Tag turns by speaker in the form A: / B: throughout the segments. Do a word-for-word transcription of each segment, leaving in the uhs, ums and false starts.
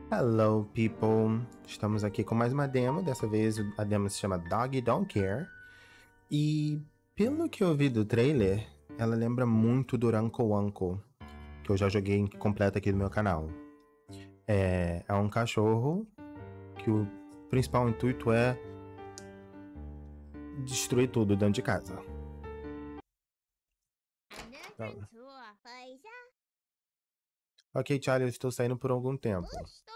A: Hello, people! Estamos aqui com mais uma demo. Dessa vez a demo se chama Dog Don't Care. E pelo que eu vi do trailer, ela lembra muito do Uncle Uncle, que eu já joguei completo aqui no meu canal. É, é um cachorro que o principal intuito é destruir tudo dentro de casa. Ok, Charlie, eu estou saindo por algum tempo.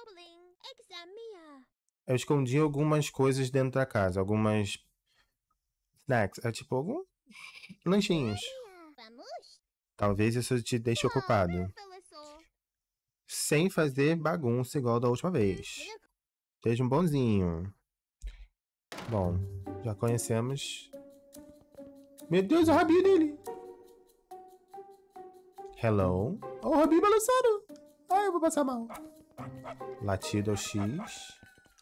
A: Eu escondi algumas coisas dentro da casa, algumas snacks, é tipo alguns lanchinhos. Talvez isso te deixe ocupado. Sem fazer bagunça igual da última vez. Seja um bonzinho. Bom, já conhecemos. Meu Deus, o rabinho dele! Hello? Oh, o rabinho balançando! Ai, eu vou passar mal. Latido ao X.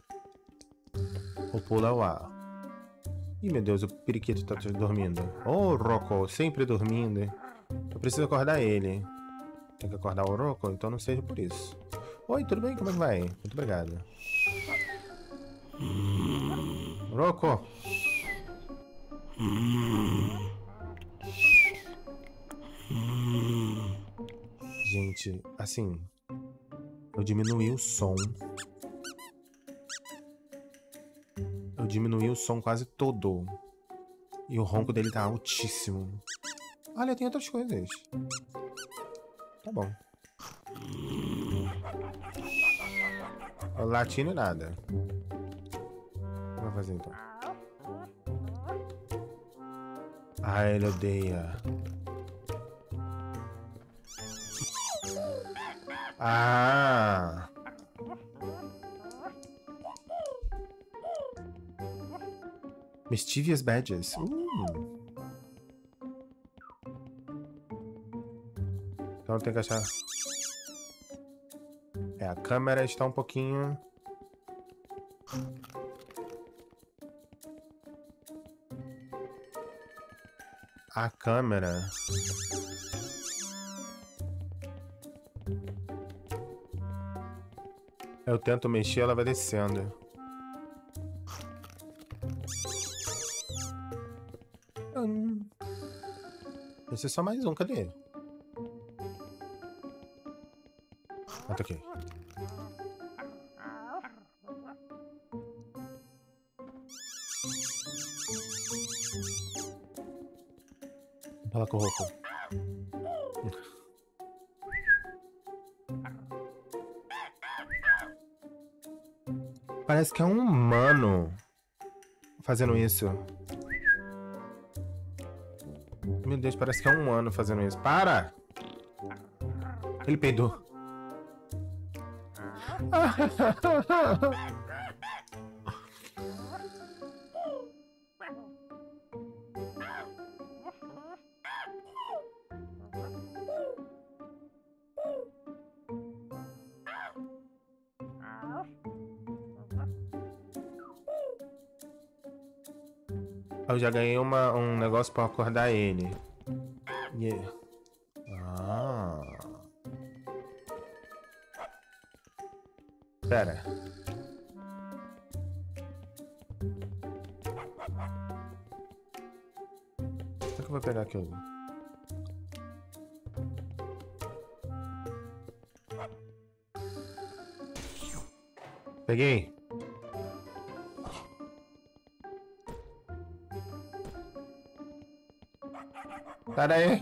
A: O pulo ao A. Ih, meu Deus, o periquito tá dormindo. Oh, Rocco, sempre dormindo. Eu preciso acordar ele. Tem que acordar o Rocco? Então não seja por isso. Oi, tudo bem? Como é que vai? Muito obrigado. Rocco! Gente, assim, eu diminuí o som. Eu diminuí o som quase todo. E o ronco dele tá altíssimo. Olha, tem outras coisas. Tá bom. Latino e nada. O que vai fazer então? Ah, ele odeia. Ah! Mischievous Badges. Uh. Então tem que achar. É, a câmera está um pouquinho. A câmera. Eu tento mexer, ela vai descendo. Hum. Esse é só mais um, cadê? Ah, tá aqui. Fala com o Rocco. Parece que é um humano fazendo isso. Meu Deus, parece que é um humano fazendo isso. Para! Ele peidou. Eu já ganhei uma, um negócio pra acordar ele. Yeah. Ah. Pera. Como é que eu vou pegar aquilo? Peguei. Sai daí.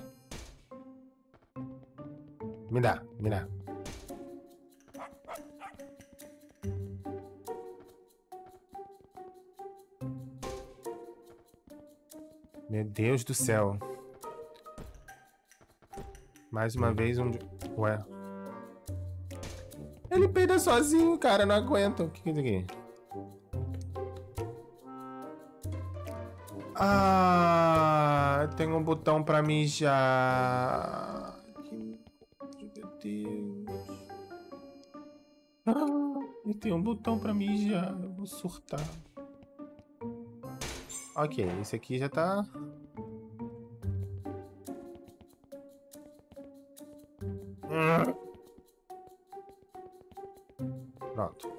A: Me dá, me dá. Meu Deus do céu. Mais uma vez um... Ué. Ele peida sozinho, cara. Não aguento. O que é isso aqui? Ah, tem um botão pra mijar. Que... Meu Deus. Ah, e tem um botão pra mijar. Eu vou surtar. Ok, esse aqui já tá... Pronto.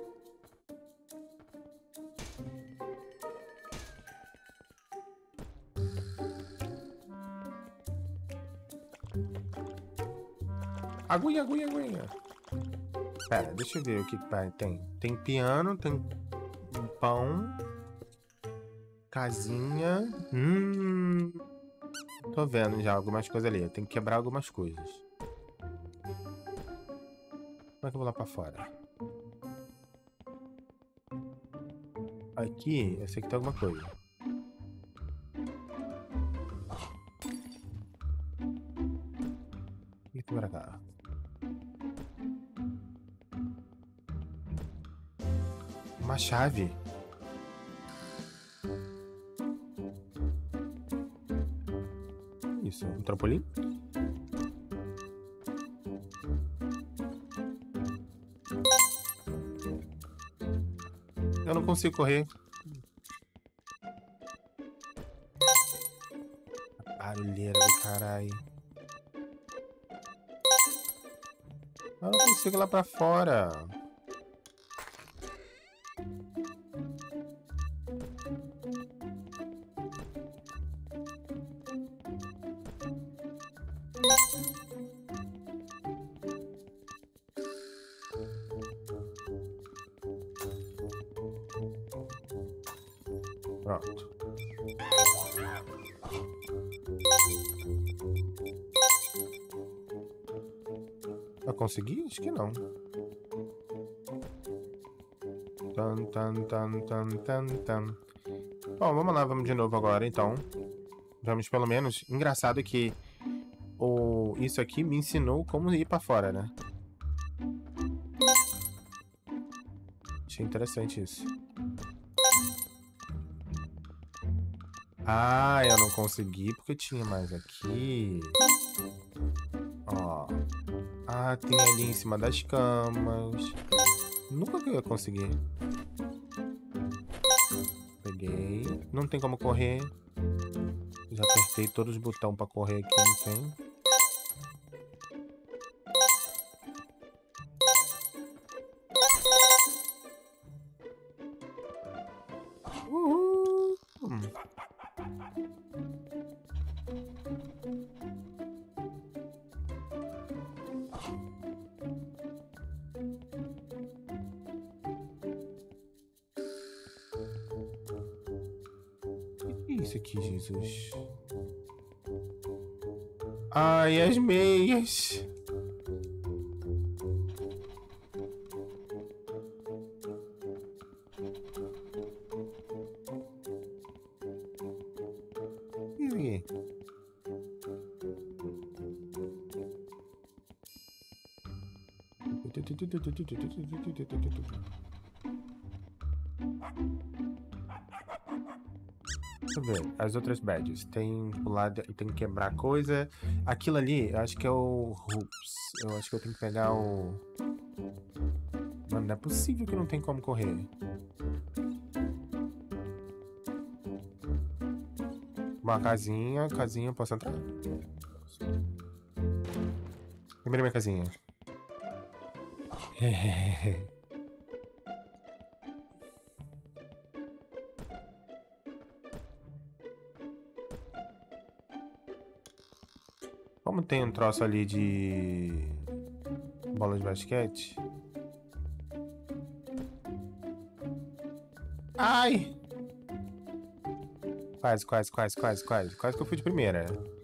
A: Aguinha, aguinha, aguinha. Pera, deixa eu ver o que tem. Tem piano, tem pão, casinha. Hum. Tô vendo já algumas coisas ali. Eu tenho que quebrar algumas coisas. Como é que eu vou lá pra fora? Aqui, eu sei que tem alguma coisa. O que tem pra cá? Uma chave. Isso, um trampolim? Eu não consigo correr. Barulheira do caralho. Eu não consigo ir lá pra fora. Pronto. Eu consegui? Acho que não. Tan, tan, tan, tan, tan, tan. Bom, vamos lá, vamos de novo agora, então. Vamos pelo menos... Engraçado que o... isso aqui me ensinou como ir pra fora, né? Achei interessante isso. Ah, eu não consegui porque tinha mais aqui. Ó. Ah, tem ali em cima das camas. Nunca que eu ia conseguir. Peguei. Não tem como correr. Já apertei todos os botões pra correr aqui, não tem. Uhul. Hum. O que é isso aqui, Jesus? Ai, as meias. E deixa eu ver, as outras badges. Tem pular, tem que quebrar coisa. Aquilo ali, eu acho que é o Hoops. Eu acho que eu tenho que pegar o... Mano, não é possível que não tem como correr. Uma casinha, casinha, posso entrar? Primeiro minha casinha. Como tem um troço ali de bola de basquete. Ai! Quase, quase, quase, quase, quase. Quase que eu fui de primeira.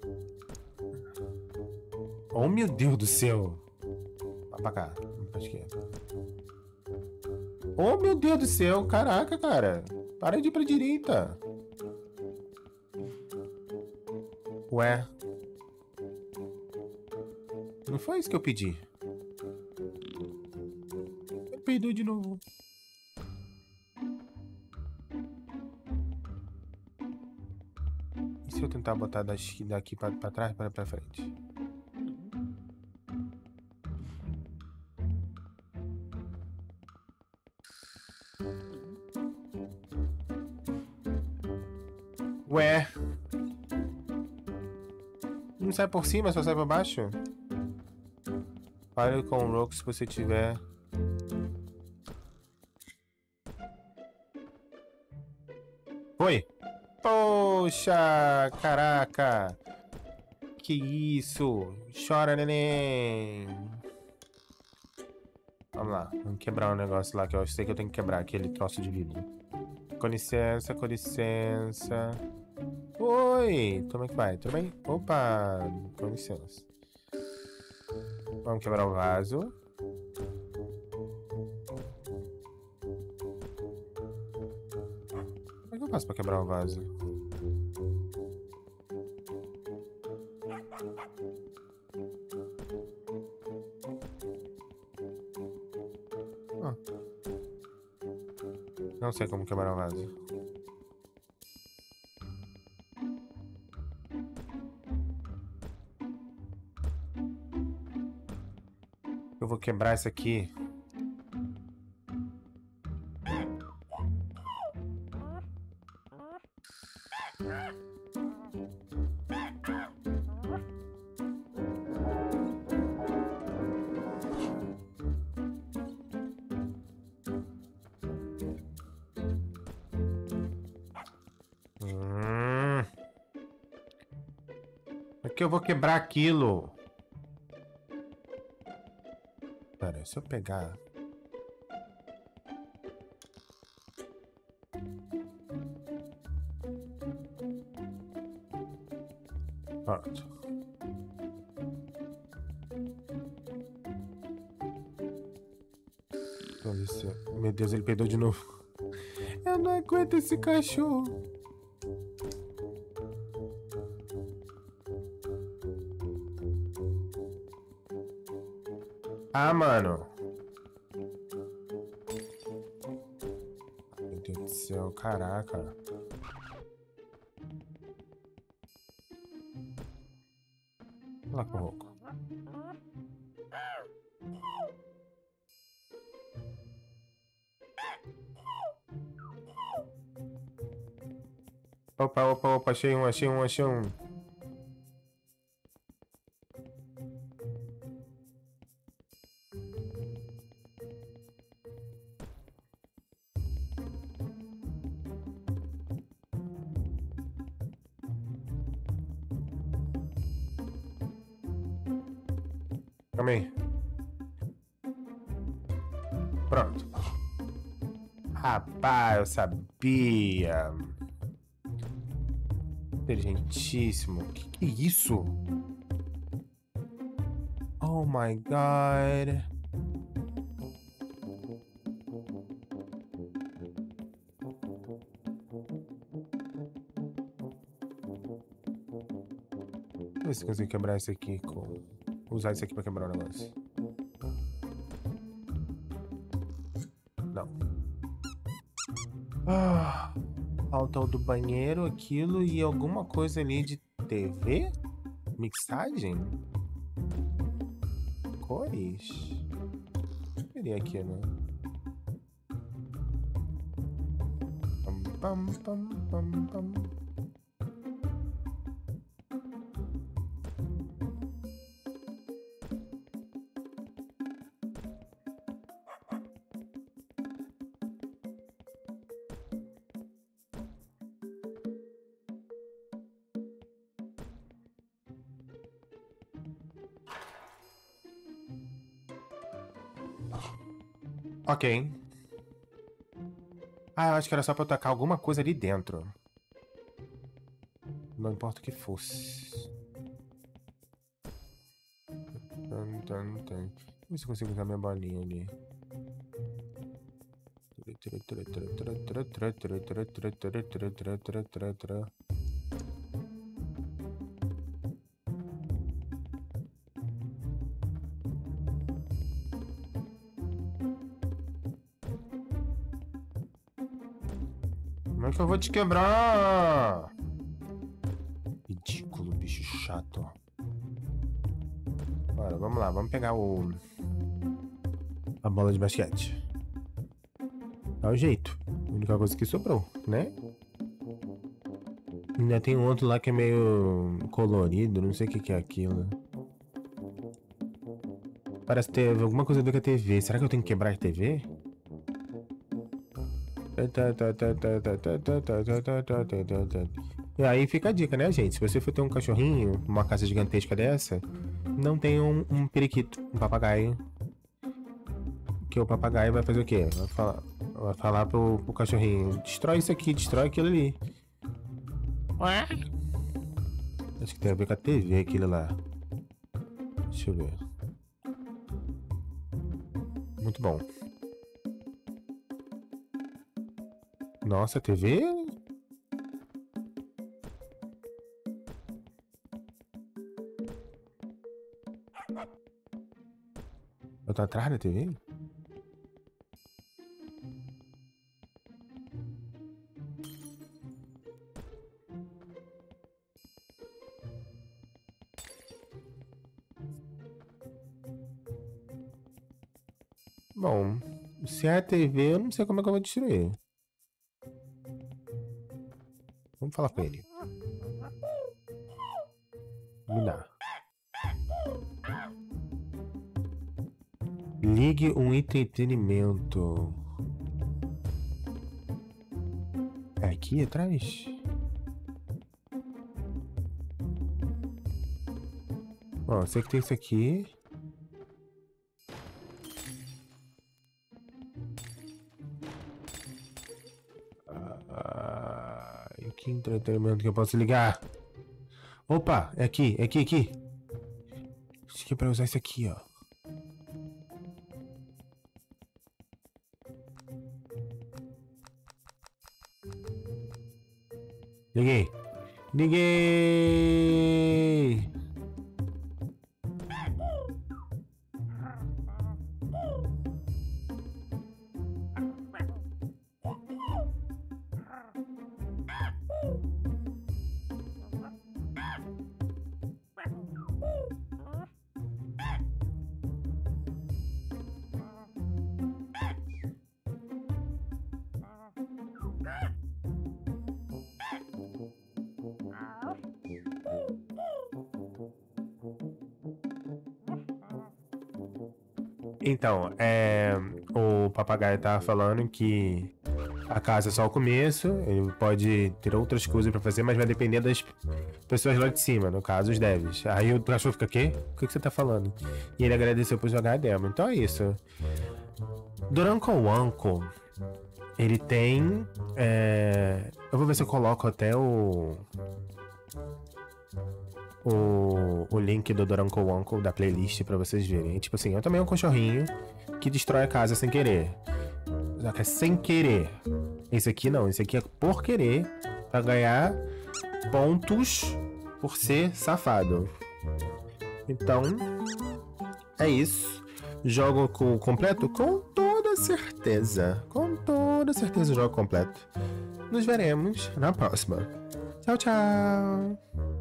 A: Oh, meu Deus do céu. Vai pra cá. Pra esquerda. Oh, meu Deus do céu. Caraca, cara. Para de ir pra direita. Ué. Não foi isso que eu pedi. Eu perdi de novo. E se eu tentar botar daqui pra, pra trás para pra frente? Ué. Não sai por cima, só sai por baixo? Fale com o Rock se você tiver Foi? Poxa, caraca. Que isso? Chora, neném. Vamos lá, vamos quebrar um negócio lá que eu sei que eu tenho que quebrar, aquele troço de vidro. Com licença, com licença. Oi, como é que vai? Tudo bem? Opa, com licença. Vamos quebrar o vaso. Como é que eu faço pra quebrar o vaso? Ah. Não sei como quebrar o vaso. Eu vou quebrar isso aqui. Hum. Aqui eu vou quebrar aquilo. Pera, se eu pegar... Pronto. Meu Deus, ele peidou de novo. Eu não aguento esse cachorro. Ah, mano. Meu Deus do céu, caraca. Olha lá com o rouco. Opa, opa, opa, achei um, achei um, achei um. Calma aí. Pronto. Rapaz, eu sabia. Inteligentíssimo. Que que é isso? Oh my god. Vamos ver se eu consigo quebrar isso aqui com... Usar isso aqui pra quebrar o negócio. Não. Ah, falta o do banheiro, aquilo e alguma coisa ali de T V? Mixagem? Cores? Seria aqui, né? Pam, pam, pam, pam, pam. Ok. Ah, eu acho que era só pra eu tacar alguma coisa ali dentro. Não importa o que fosse. Tum, tum, tum. Vamos ver se eu consigo usar minha bolinha ali. Como é que eu vou te quebrar? Ridículo, bicho chato. Bora, vamos lá, vamos pegar o... a bola de basquete. Dá o jeito. A única coisa que sobrou, né? Ainda tem um outro lá que é meio colorido, não sei o que que é aquilo. Parece ter alguma coisa a ver com a T V. Será que eu tenho que quebrar a T V? E aí fica a dica, né, gente? Se você for ter um cachorrinho, uma casa gigantesca dessa, não tenha um, um periquito, um papagaio. Que o papagaio vai fazer o quê? Vai falar, vai falar pro, pro cachorrinho: destrói isso aqui, destrói aquilo ali. Ué? Acho que tem a ver com a T V aquilo lá. Deixa eu ver. Muito bom. Nossa, T V? Eu tô atrás da T V? Bom, se é a T V, eu não sei como é que eu vou destruir. Vamos falar com ele. Me dá. Ligue um entretenimento. É aqui atrás? Ó, eu sei que tem isso aqui. Ah, que entretenimento que eu posso ligar? Opa, é aqui, é aqui, aqui. Isso aqui é pra usar isso aqui, ó. Liguei. Liguei. Então, é, o papagaio tava falando que a casa é só o começo, ele pode ter outras coisas pra fazer, mas vai depender das pessoas lá de cima, no caso, os devs. Aí o cachorro fica, quê? O que, que você tá falando? E ele agradeceu por jogar a demo. Então é isso. Duranco-Wanko, ele tem... É... Eu vou ver se eu coloco até o... O, o link do Duranco-Wanko da playlist pra vocês verem. Tipo assim, eu também é um cachorrinho que destrói a casa sem querer. Só que é sem querer. Esse aqui não, esse aqui é por querer, pra ganhar pontos por ser safado. Então, é isso. Jogo com, completo? Com toda certeza. Com toda certeza jogo completo. Nos veremos na próxima. Tchau, tchau.